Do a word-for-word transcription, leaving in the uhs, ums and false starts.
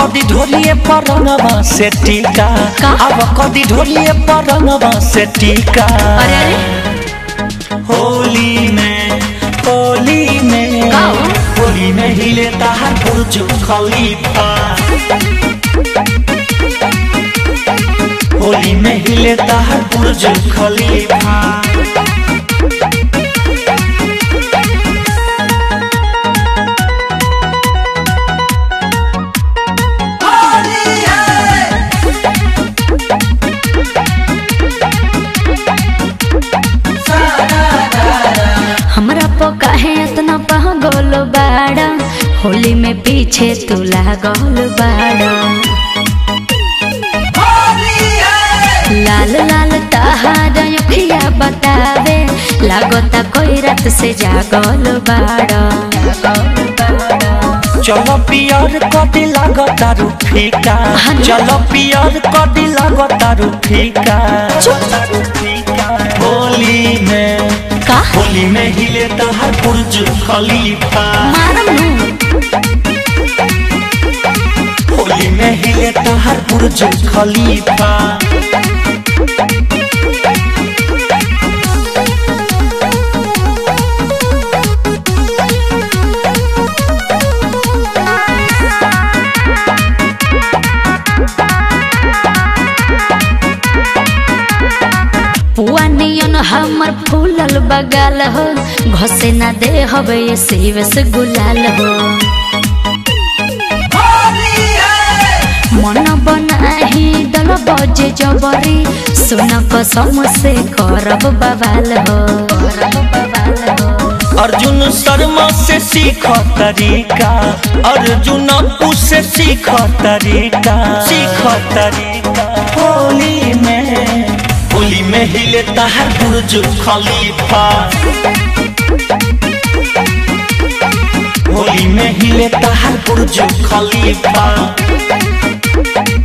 कदी ढोलिए पर रंगवा से टीका, अब कदी ढोलिए पर रंगवा से टीका। अरे होली में होली में होली में हिले ताहर बुर्ज खलीफा, होली में हिले ताहर बुर्ज खलीफा। हमरा पो काहे इतना पागल बाड़ा, होली में पीछे तू लागल बाड़ा। लाल लाल तहार अखिया बतावे, लागता कोई रात से जागल बाड़ा। चलो पियर कदी लागता रूफिका, चलो पियर कदी लागता रूफिका। होली में होली में हिले ताहर बुर्ज खलीफा, होली में हिले ताहर बुर्ज खलीफा। पुआनियन हमर फूलल बगाल हो, घसे ना दे हवे शिव से गुलाल हो। मन बनाही दल बजे जबरी, सुन कसम से करब बवाल हो। अर्जुन शर्मा से सीख तरीका, अर्जुन अपू से सीख तरीका, सीख तरीका। होली में होली में हिले ताहर बुर्ज खलीफा, होली में हिले ताहर बुर्ज खलीफा।